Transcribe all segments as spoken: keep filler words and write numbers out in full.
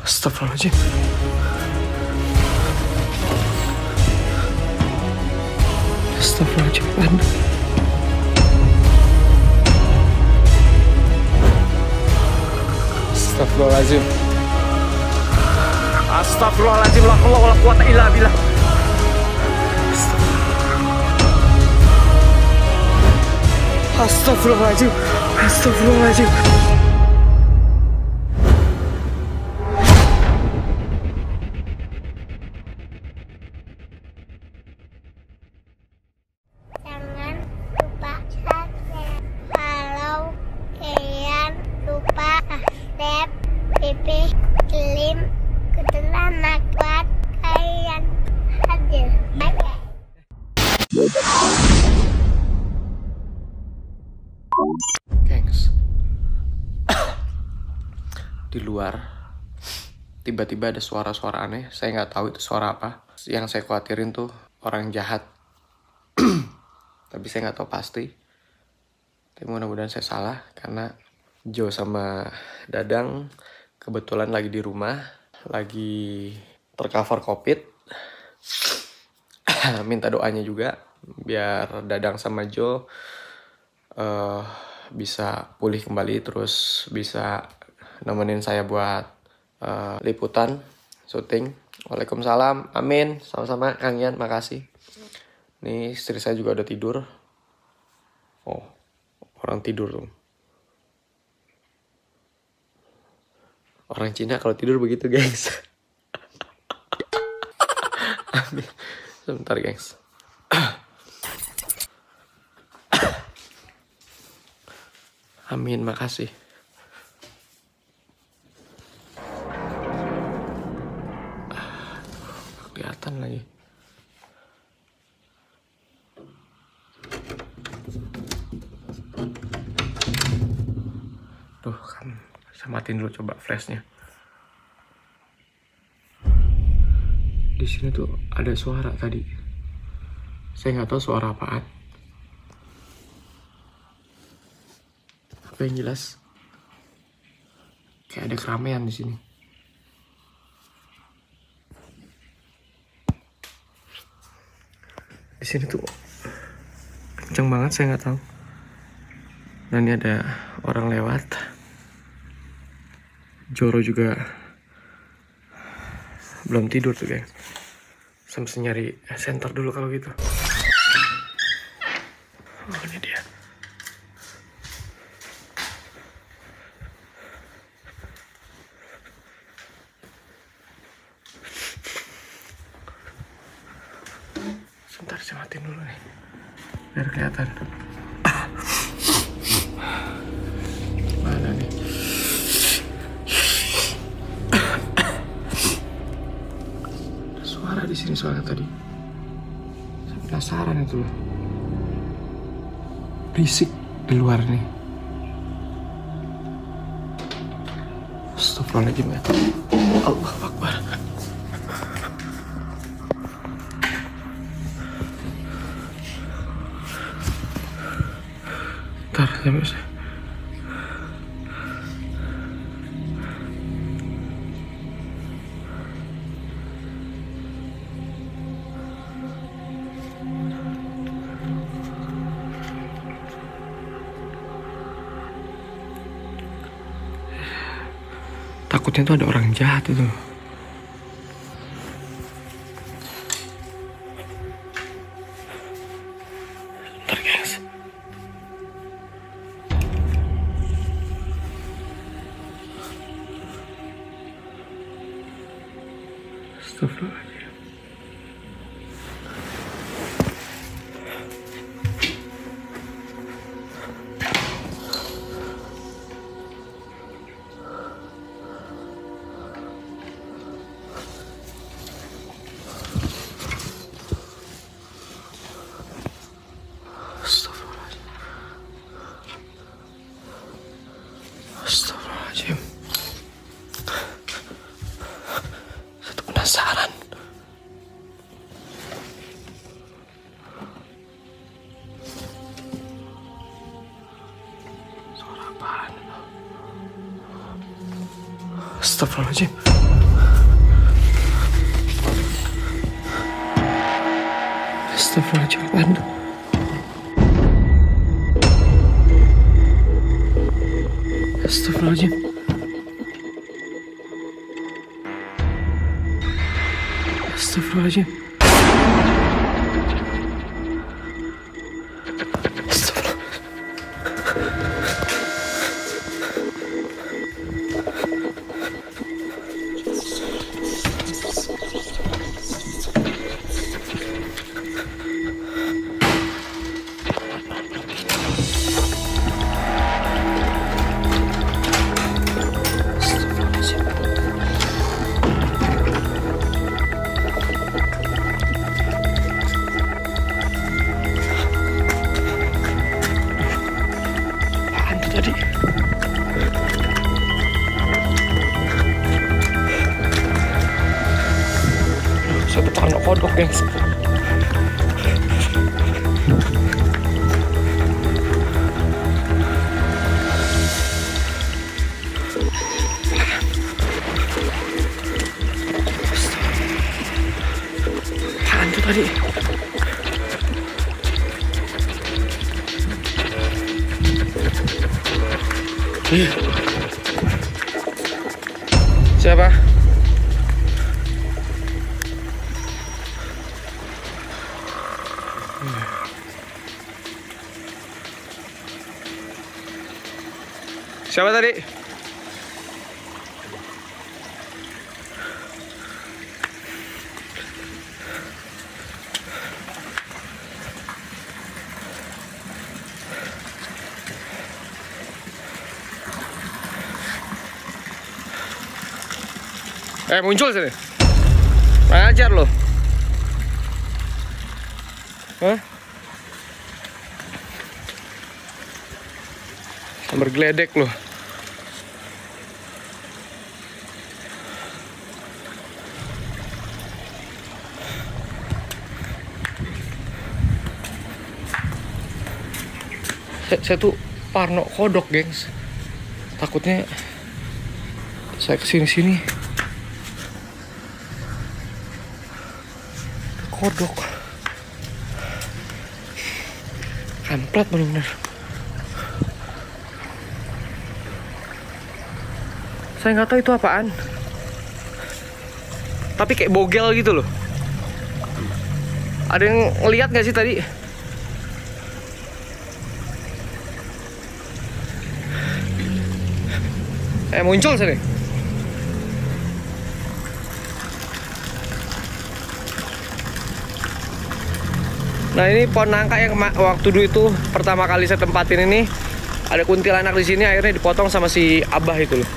Astagfirullahaladzim. Astagfirullahaladzim. Astagfirullahaladzim. Astagfirullahaladzim. La haula wala quwata illa billah. Astagfirullahaladzim. Astagfirullahaladzim. Jangan lupa subscribe. Kalau kalian lupa subscribe, Pipi Slim ketelan kuat kalian hadir. Bye. Gengs, di luar tiba-tiba ada suara-suara aneh. Saya nggak tahu itu suara apa. Yang saya khawatirin tuh orang jahat. Tapi saya nggak tahu pasti. Tapi mudah-mudahan saya salah karena Joe sama Dadang kebetulan lagi di rumah, lagi tercover COVID. Minta doanya juga biar Dadang sama Joe uh, bisa pulih kembali, terus bisa nemenin saya buat uh, liputan syuting. Waalaikumsalam, amin, sama-sama Kang Yan, makasih. Nih istri saya juga udah tidur. Oh, orang tidur tuh. Orang Cina kalau tidur begitu, gengs. Amin. Sebentar, gengs. Amin, makasih. Kelihatan lagi. Tuh kan, saya matiin dulu coba flashnya. Di sini tuh ada suara tadi. Saya nggak tahu suara apaan. Apa yang jelas? Kayak ada keramaian di sini. Di sini tuh kenceng banget, saya nggak tahu. Dan ini ada orang lewat. Joro juga belum tidur tuh, guys. Saya mesti nyari center dulu kalau gitu. Oh, ini dia. Sebentar, saya matiin dulu nih biar kelihatan. Mana nih? Ada suara di sini soalnya tadi. Saya penasaran itu loh. Berisik di luar nih. Astagfirullahaladzim ya. Allahu Akbar. Ntar, saya bisa. Takutnya tuh ada orang jahat itu. Bentar, guys. Astagfirullahaladzim. Astagfirullahaladzim. Saya tuh penasaran. Suara apaan? Astagfirullahaladzim. Astagfirullahaladzim, apaan tuh? Astagfirullahaladzim. Astagfirullahaladzim. Tadi satu panak kodok, guys. Apaan tuh tadi? Siapa? Siapa tadi? Eh, muncul sini. Ajar lo. Hah? Bergeledek lo. Saya, saya tuh parno kodok, gengs. Takutnya saya kesini-sini kodok. Kampret bener-bener. Saya nggak tahu itu apaan. Tapi kayak bogel gitu loh. Ada yang ngeliat nggak sih tadi? Eh, muncul sini. Nah, ini pohon nangka yang waktu dulu itu pertama kali saya tempatin ini, ada kuntilanak di sini, akhirnya dipotong sama si abah itu loh.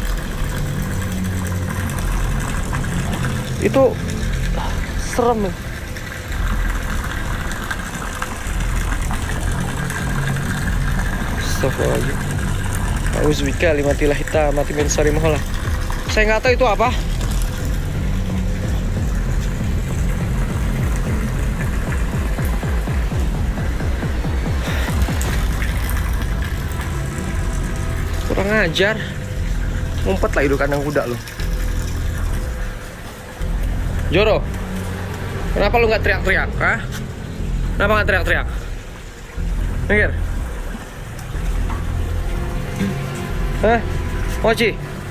Itu serem loh. Astagfirullahaladzim. Auzubillahi kalimatillahi hitamati min syarri ma khalaq. Saya nggak tahu itu apa. Kurang ajar. Ngumpet lah itu kandang kuda lo. Joro, kenapa lu nggak teriak-teriak? Hah? Kenapa nggak teriak-teriak? Mikir? Hah? Mochi?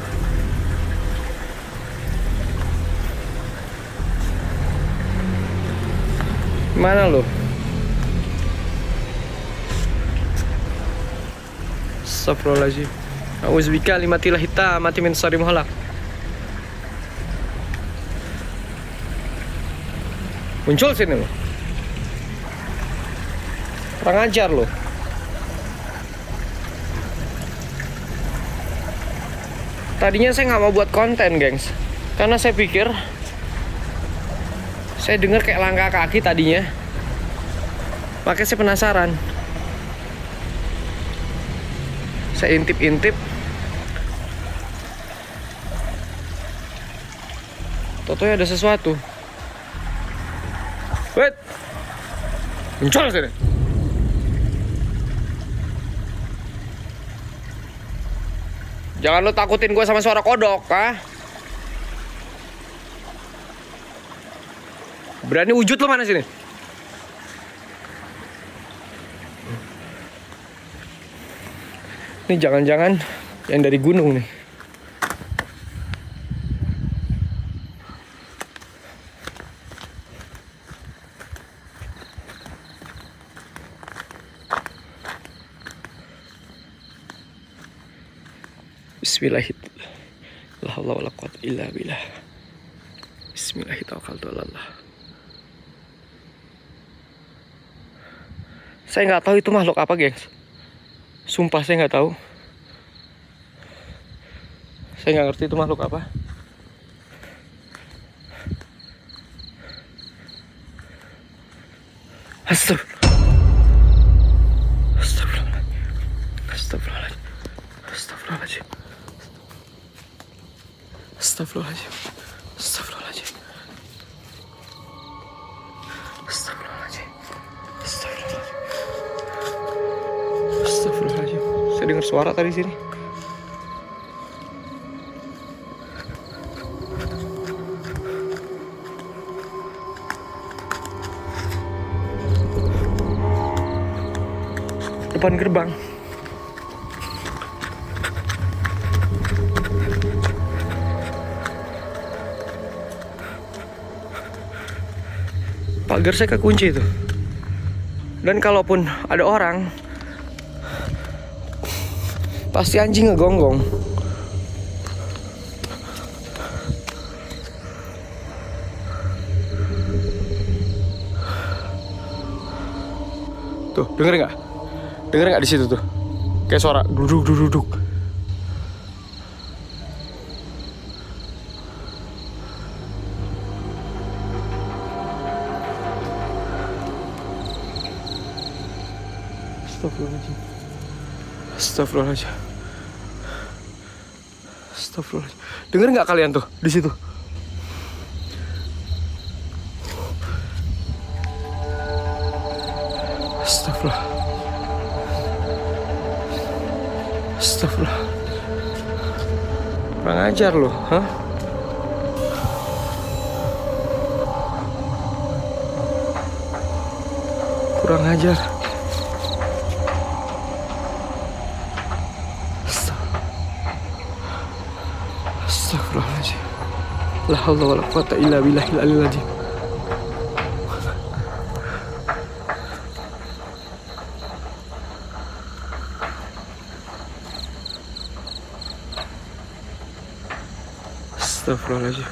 Mana lu? Astagfirullahaladzim. Auzubillahi kalimatillahi hitamati min syarri ma khalaq. Muncul sini lo. Kurang ajar lo. Tadinya saya nggak mau buat konten, gengs, karena saya pikir saya dengar kayak langkah kaki tadinya. Makanya saya penasaran. Saya intip-intip. Totonya ada sesuatu. Wait. Muncul sini. Jangan lo takutin gue sama suara kodok, ah. Berani wujud lo mana sini? Ini jangan-jangan yang dari gunung nih. Bismillahirrahmanirrahim. La haula wala quwwata illa billah. Bismillahirrahmanirrahim. Saya nggak tahu itu makhluk apa, gengs. Sumpah saya nggak tahu. Saya nggak ngerti itu makhluk apa. Astagfirullah. Astagfirullah. Astagfirullahaladzim. Astagfirullahaladzim. Astagfirullahaladzim. Astagfirullahaladzim. Astagfirullahaladzim. Astagfirullahaladzim. Saya dengar suara tadi sini. Depan gerbang. Pagar saya kekunci itu. Dan kalaupun ada orang, pasti anjing ngegonggong. Tuh, denger nggak? Denger nggak di situ tuh? Kayak suara duduk duduk duduk. Astagfirullahaladzim. Astagfirullahaladzim. Astagfirullahaladzim. Dengar nggak kalian tuh di situ? Astagfirullah. Astagfirullah. Kurang ajar loh, hah? Kurang ajar. Astagfirullahaladzim. La haula wala quwwata illa billahil aliyyil azim. Astagfirullahaladzim.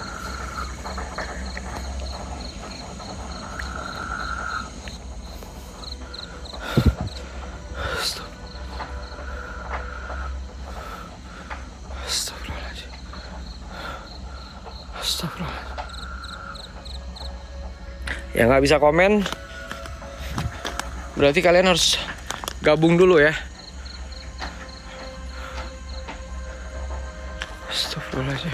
Astagfirullahaladzim. Astagfirullahaladzim. Ya nggak bisa komen, berarti kalian harus gabung dulu ya. Astagfirullahaladzim.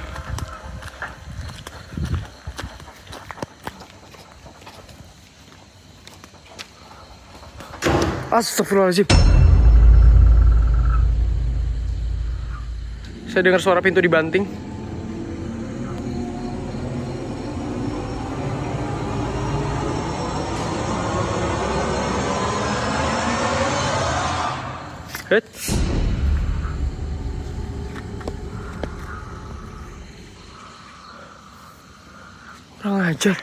Astagfirullahaladzim. Saya dengar suara pintu dibanting. Hei. Kurang ajar.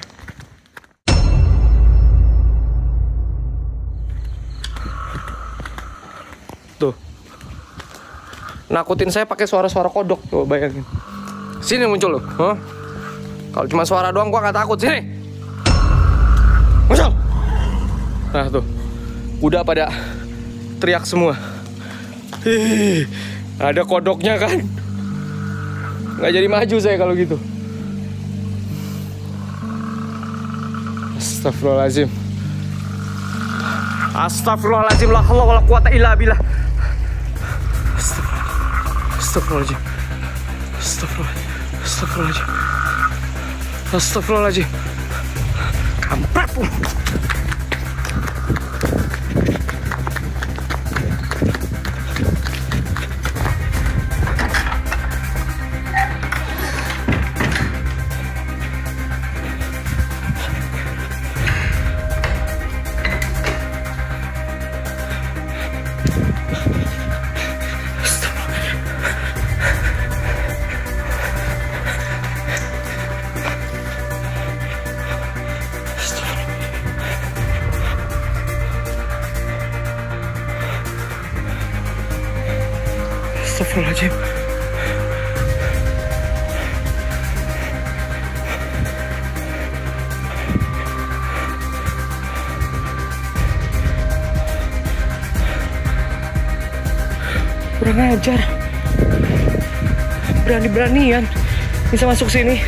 Tuh. Nakutin saya pakai suara-suara kodok. Coba bayangin. Sini muncul loh. Huh? Kalau cuma suara doang gua nggak takut. Sini. Muncul. Nah tuh. Udah pada teriak semua. Hih, ada kodoknya kan? Nggak jadi maju saya kalau gitu. Astagfirullahaladzim. Astagfirullahaladzim. La haula wala quwwata illa billah. Astagfirullahaladzim. Astagfirullahaladzim. Astagfirullahaladzim. Astagfirullahaladzim. Kampret. Astagfirullahaladzim. Kurang ajar. Berani-beranian bisa masuk sini.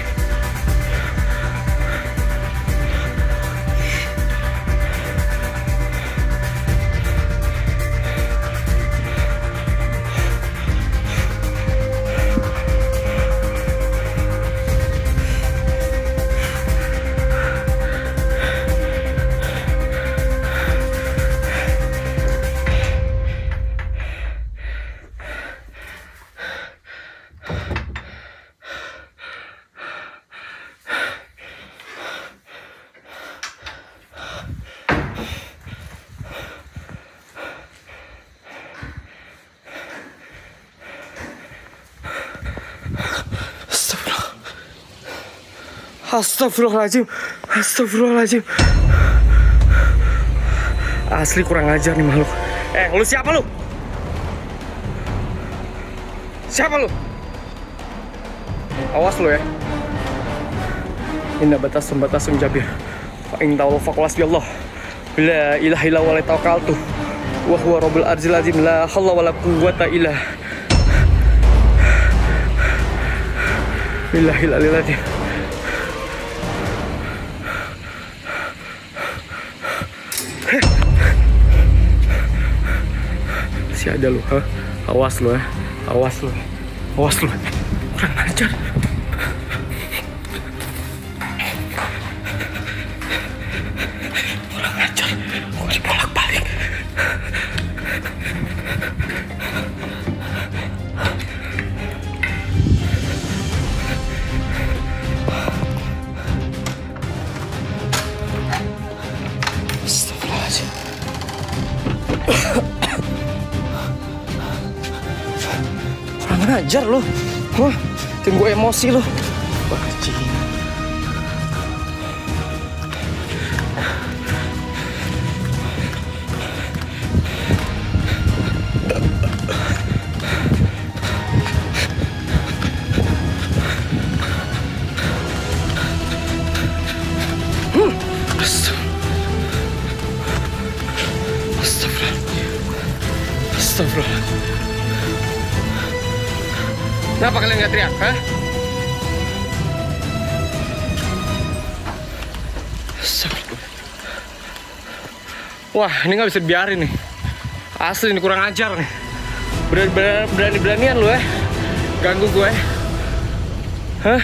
Astagfirullahaladzim. Astagfirullahaladzim. Asli kurang ajar nih makhluk. Eh, lu siapa lu? Siapa lu? Awas lu ya. Inna batasum batasum jabir. Fa in tawallu faqul hasbiyallah. La ilaha illa huwa tawakkaltu. Wa huwa rabbul arsyil azim. La haula wala quwwata illa billahil aliyil azim. Masih ada lu, ha? Awas lu ya, awas lu, awas lu, kurang ajar. Kurang ajar, gua dibolak-balik. Astagfirullahaladzim. Kurang ajar lo. Wah, bikin gue emosi lo. Bajingan. Hmm. Astagfirullah. Astagfirullah. Kenapa kalian nggak teriak, hah? Wah, ini nggak bisa dibiarin nih. Asli ini kurang ajar nih. Berani-beranian lu ya, ganggu gue. Hah?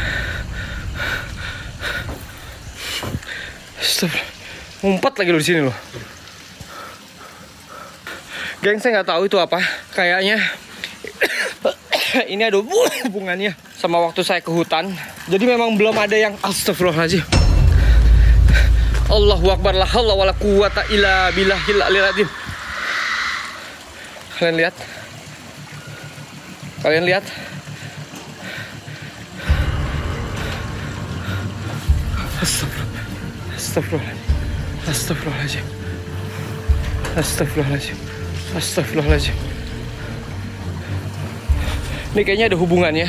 Astagfirullah. Ngumpet lagi lu di sini lo. Geng, saya nggak tahu itu apa. Kayaknya ini ada hubungannya sama waktu saya ke hutan. Jadi memang belum ada yang astagfirullahaladzim. Allahu akbar, la haula wala quwwata illa billahil aliyil azim. Kalian lihat? Kalian lihat? Astagfirullah. Astagfirullahaladzim. Astagfirullahaladzim. Astagfirullahaladzim. Ini kayaknya ada hubungannya.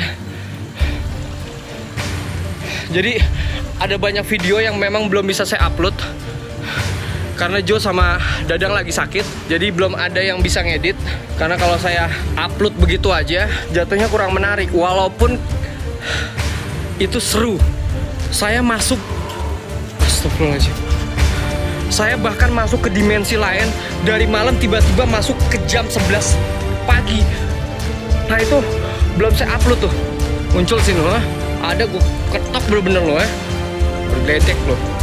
Jadi ada banyak video yang memang belum bisa saya upload karena Jo sama Dadang lagi sakit. Jadi belum ada yang bisa ngedit. Karena kalau saya upload begitu aja jatuhnya kurang menarik. Walaupun itu seru. Saya masuk, astagfirullahaladzim, saya bahkan masuk ke dimensi lain. Dari malam tiba-tiba masuk ke jam sebelas pagi. Nah itu belum saya upload tuh. Muncul sini loh. Ada gue ketok bener-bener loh ya. Berdetek loh.